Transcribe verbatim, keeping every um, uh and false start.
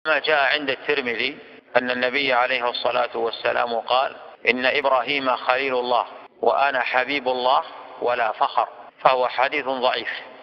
ما جاء عند الترمذي أن النبي عليه الصلاة والسلام قال: إن إبراهيم خليل الله وأنا حبيب الله ولا فخر، فهو حديث ضعيف.